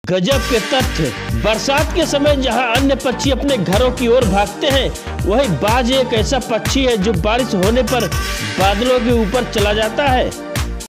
गजब के तथ्य। बरसात के समय जहां अन्य पक्षी अपने घरों की ओर भागते हैं, वहीं बाज एक ऐसा पक्षी है जो बारिश होने पर बादलों के ऊपर चला जाता है।